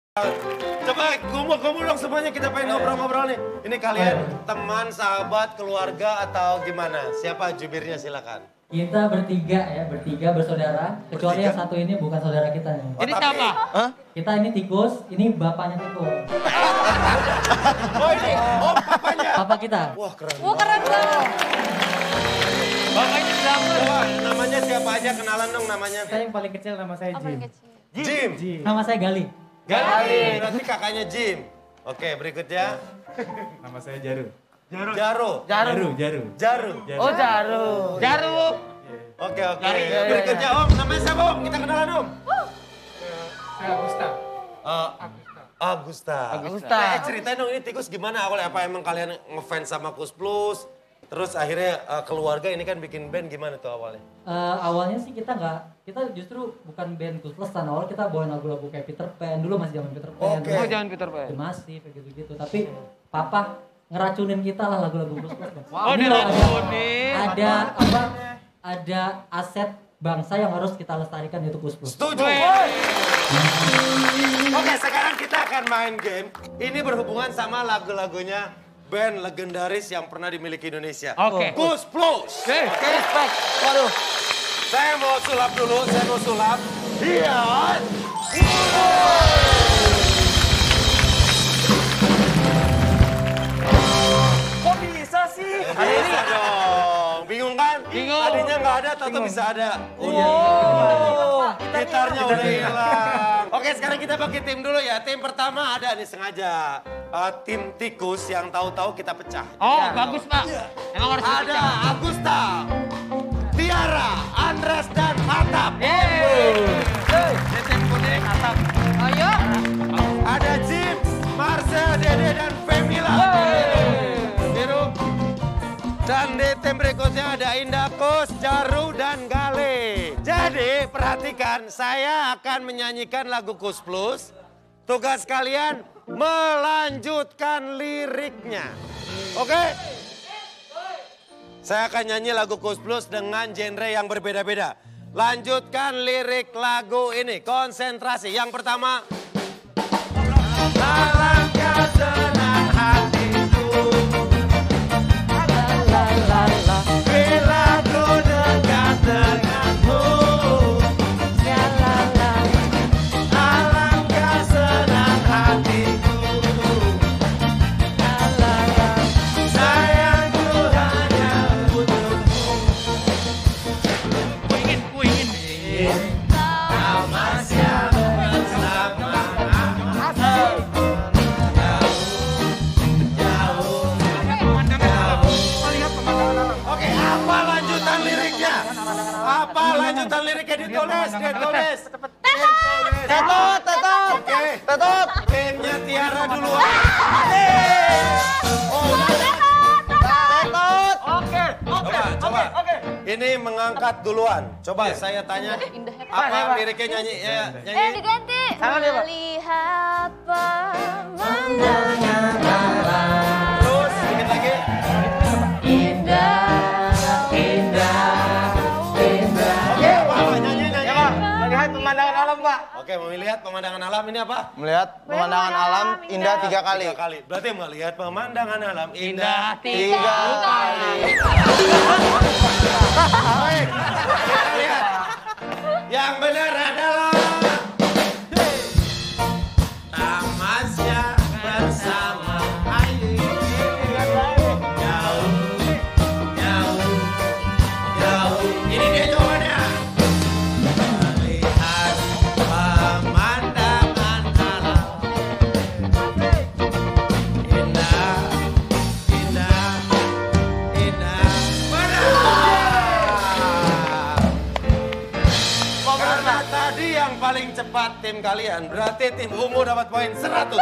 Coba kumpul dong semuanya, kita pengen ngobrol-ngobrol nih. Ini kalian teman, sahabat, keluarga atau gimana? Siapa jubirnya silakan. Kita bertiga bersaudara. Kecuali yang satu ini bukan saudara kita nih. Ini siapa? Kita ini tikus, ini bapaknya tikus. Oh ini, papanya. Papa kita. Wah keren. Wah keren banget. Bapaknya siapa? Coba namanya siapa aja, kenalan dong namanya. Saya yang paling kecil, nama saya Apa Jim. yang kecil? Jim. Nama saya Gali. Gali. Berarti kakaknya Jim. Oke, berikutnya. Nama saya Jaru. Jaru. Jaru. Oh Jaru. Jaru. Oke. Berikutnya Om, namanya siapa Om? Kita kenalan Om. Saya Agusta. Agusta. Ceritain dong ini tikus gimana awalnya? Apa emang kalian ngefans sama Kus Plus? Terus akhirnya keluarga ini kan bikin band, gimana tuh awalnya? Awalnya sih kita justru bukan band Kus Plus, awal kita bawain lagu-lagu kayak Peter Pan, dulu masih zaman Peter Pan. Oke. Oh jangan Peter Pan. The Massive kayak gitu-gitu, tapi papa ngeracunin kita lah lagu-lagu Kus Plus. Oh Ini loh, diracunin. ada aset bangsa yang harus kita lestarikan, yaitu Kus Plus. Setuju. Oke, sekarang kita akan main game. Ini berhubungan sama lagu-lagunya band legendaris yang pernah dimiliki Indonesia. Oke. Kus Plus. Respect. Waduh. Saya mau sulap dulu, Iya. Kok bisa sih? Bisa dong. Bingung kan? Bingung. Tadinya nggak ada, tetap bisa ada. Gitarnya udah hilang. Oke, sekarang kita bagi tim dulu ya. Tim pertama ada nih sengaja. Tim tikus yang tahu-tahu kita pecah. Oh bagus Pak. Emang harus Ada dipecah. Agusta, Tiara, Andres, dan Atap. Detem kuning atap. Ayo. Ada Jim, Marcel, Dede, dan Femila. Biru. Dan di tim berikutnya ada Indah, Kus, Jaru, dan Gale. Jadi perhatikan, saya akan menyanyikan lagu Kus Plus. Tugas kalian melanjutkan liriknya. Oke? Saya akan nyanyi lagu Kus Plus dengan genre yang berbeda-beda. Lanjutkan lirik lagu ini. Konsentrasi. Yang pertama. Alangkah senang hatiku bila ku dekat denganmu. Alangkah senang hatiku. Sayangku hanya untukmu. Ku ingin. Masih bersama Oke, apa lanjutan liriknya? Apa lanjutan liriknya ditulis? Tetot. Oke. Timnya Tiara duluan. Coba. Ini mengangkat duluan. Coba saya tanya, apa liriknya nyanyi? Nyanyi. Diganti. Tangan ya, Pak. Melihat pemandangan Terus, dikit lagi. indah. Oke, apa? Nyanyi. Melihat pemandangan alam Pak. Oke, mau melihat pemandangan alam ini apa? Melihat pemandangan alam indah 3 kali. 3 kali. Berarti melihat pemandangan alam indah. 3 kali. Baik, kita lihat. Yang benar adalah tamasya bersama ayu. Jauh. Ini dia jawabannya. Melihat pemandangan alam indah. Karena tadi yang paling cepat tim kalian, berarti tim Ungu dapat poin 100.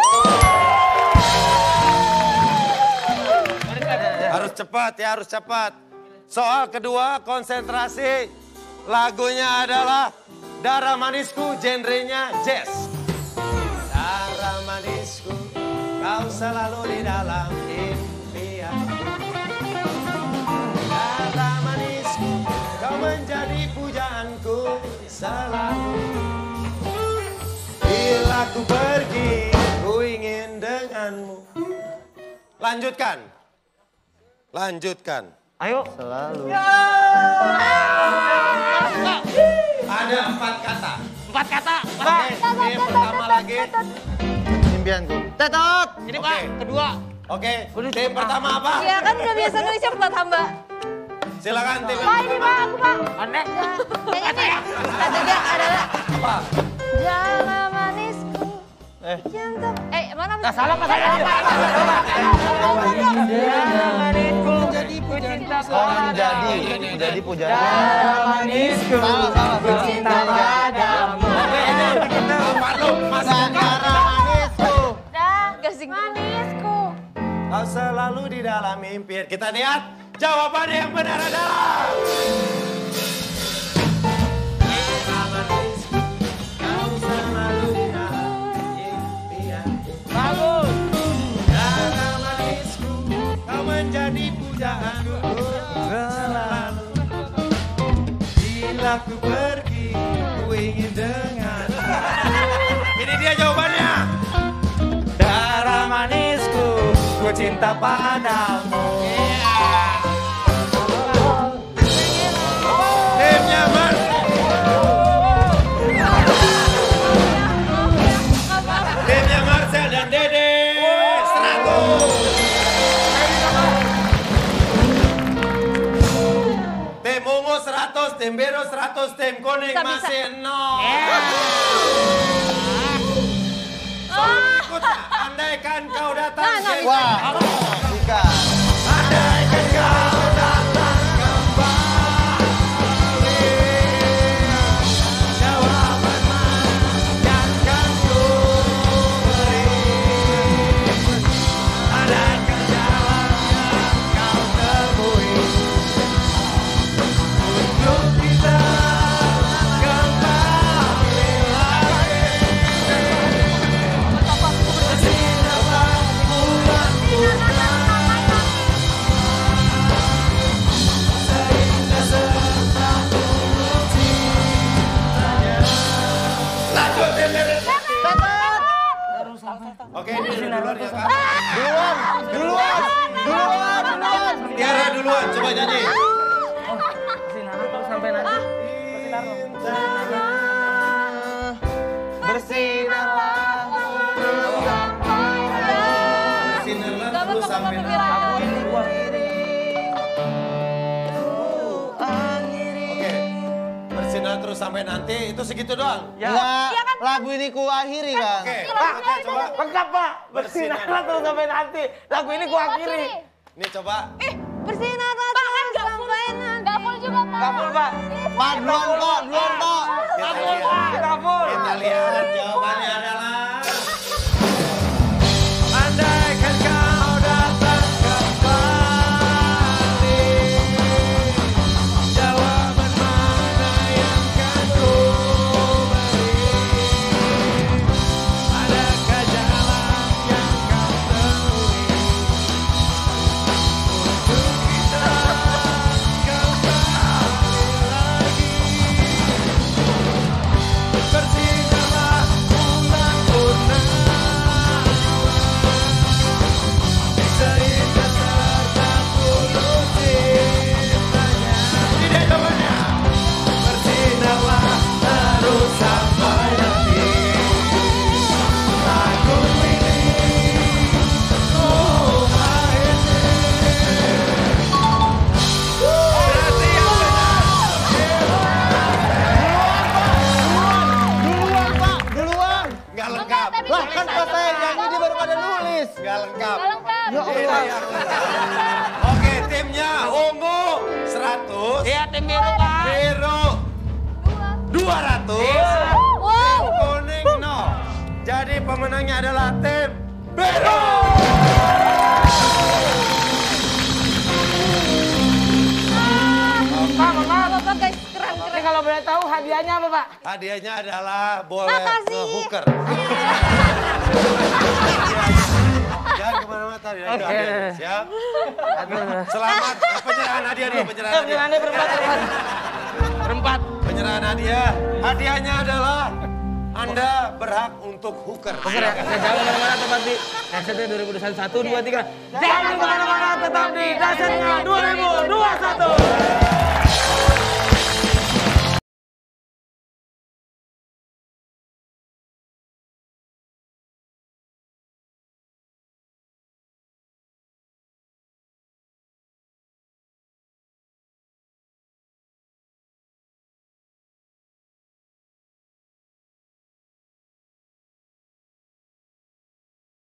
Harus cepat. Soal kedua, konsentrasi. Lagunya adalah Darah Manisku, genrenya jazz. Darah manisku, kau selalu di dalam impian. Darah manisku, kau menjadi pujaanku selalu. Bila ku pergi Lanjutkan. Lanjutkan. Ayo. Selalu. Ada 4 kata. 4 kata. Oke, ini pertama lagi. Impianku. Tetot. Ini Pak, kedua. Oke, tim pertama apa? Iya kan udah biasa nulis cepat hamba. Silakan tim. Pak ini Pak, aku Pak. Aneh. Yang ini. Ketiga adalah Apa? jalan manisku. Jantung. Mana? Nggak salah Pak, salah Pak. Jadi pujaan. Manisku, Salah. cinta padamu. Apa lu? Masih Manisku. Dah, gasing manisku. Kau selalu di dalam mimpi. Kita lihat jawaban yang benar adalah. Kau selalu di dalam impian. Bagus. Darah manisku, kau menjadi pujaanku selalu. Bila ku pergi, ku ingin dengar. Ini dia jawabannya. Darah manisku, ku cinta padamu. Timnya Timnya Marcel dan Dede 100. Tim ungu 100, tim biru 100, tim kuning Bisa. masih 0. Berikutnya, andaikan kau datang. Wah. Jika. Andaikan kau datang kembali, jawaban mana yang kan ku beri? Adakah jalan yang kau temui untuk kita kembali lagi? Bersinarlah bulan purnama, seindah senang tulus cintanya. Lanjut, Tim. Oke, ini duluan ya, Kak. Duluan. Tiara duluan, coba nyanyi. Bersinarlah. Bersinarlah terus sampai nanti. Oke, bersinar terus sampai nanti, itu segitu doang. Enggak. Lagu ini ku akhiri kan. Oke, berikutnya coba. Lengkap Pak. Bersinarlah terus sampai nanti. Lagu ini gua akhiri. Ini coba. Bersinarlah terus sampai nanti. Gak full juga Pak. Gak full Pak. Pak, duluan Pak. Kita lihat. Kita full. Kita lihat jawabannya adalah. Andaikan kau datang kembali, jawaban mana yang kan ku beri? Adakah jalan yang kau temui untuk kita kembali lagi? Bersinarlah bulan purnama, seindah serta tulus cintanya. Ini dia jawabannya. Bersinarlah terus sampai nanti. Lagu ini berarti yang benar. Duluan. Nggak lengkap. Lah kan pas saya nyanyi dia baru pada nulis. Nggak lengkap. Ya Ini Allah. yang lengkap. Oke, timnya ungu 100. Iya tim biru Pak. Biru 200. Wow. Kuning 0. Jadi pemenangnya adalah tim biru. Pak, maaf. Bapak guys, keren. Ini kalau boleh tahu hadiahnya apa Pak? Hadiahnya adalah boleh Makasih. nge-hooker. Jangan kemana-mana tadi. Oke. Siap? Selamat. Penyerahan hadiah dulu, penyerahan hadiah. Penyanyi berempat. Berempat. Penyerahan hadiah. Hadiahnya adalah Anda berhak untuk hooker. Oke, jangan kemana-mana tetap di Dasetnya 2021 1, 2, 3. Jangan kemana-mana tetap di Dasetnya 2021.